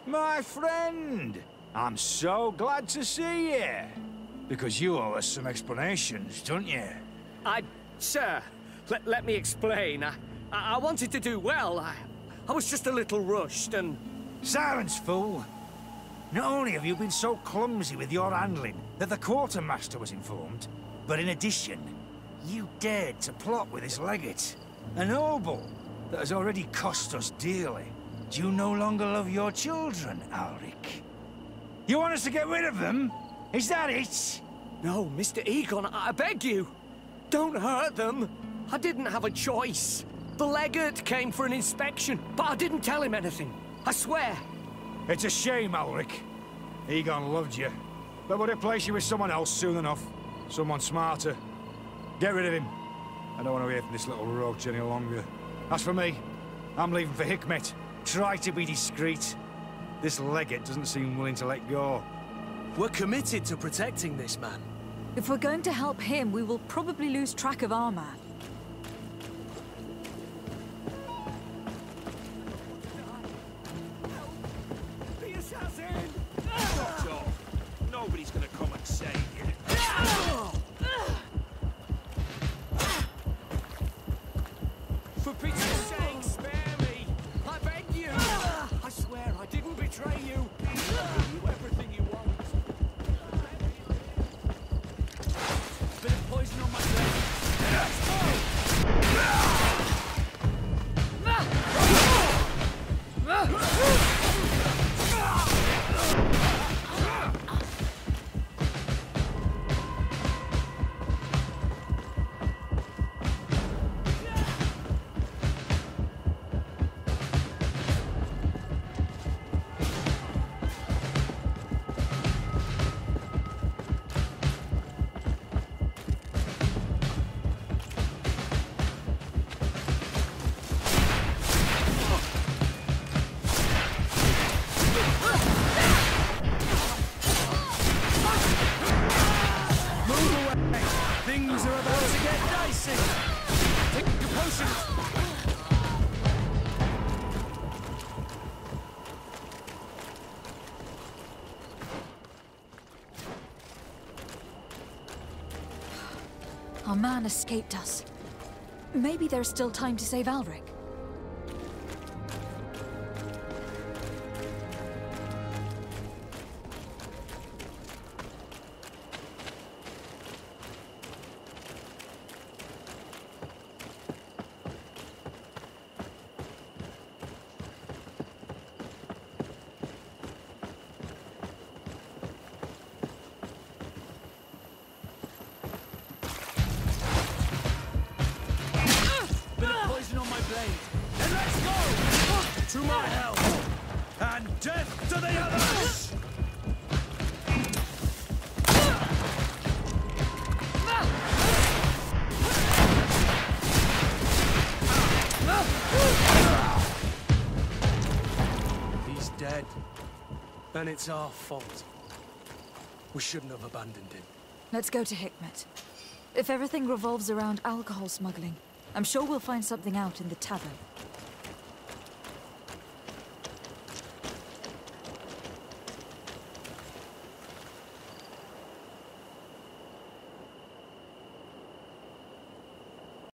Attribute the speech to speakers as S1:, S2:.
S1: My friend! I'm so glad to see you. Because you owe us some explanations, don't you?
S2: Sir, let me explain. I wanted to do well. I was just a little rushed and...
S1: Silence, fool! Not only have you been so clumsy with your handling that the quartermaster was informed, but in addition, you dared to plot with this legate, a noble that has already cost us dearly. Do you no longer love your children, Alric? You want us to get rid of them? Is that it?
S2: No, Mr. Egon, I beg you. Don't hurt them. I didn't have a choice. The legate came for an inspection, but I didn't tell him anything. I swear.
S1: It's a shame, Alric. Egon loved you, but would replace you with someone else soon enough. Someone smarter. Get rid of him. I don't want to hear from this little roach any longer. As for me, I'm leaving for Hikmet. Try to be discreet. This legate doesn't seem willing to let go.
S3: We're committed to protecting this man.
S4: If we're going to help him, we will probably lose track of our man.
S2: The assassin!
S5: Shut up! Nobody's gonna come and save you.
S2: For pity's sake, spare me! I beg you! I swear I didn't betray you! I'll give you everything you want. Bit of poison on my brain. Let's go!
S3: Things are about to get dicey. Take your potions.
S4: Our man escaped us. Maybe there's still time to save Alric.
S3: And let's go! To my help! And death to the others! He's dead. And it's our fault. We shouldn't have abandoned him.
S4: Let's go to Hikmet. If everything revolves around alcohol smuggling, I'm sure we'll find something out in the tavern.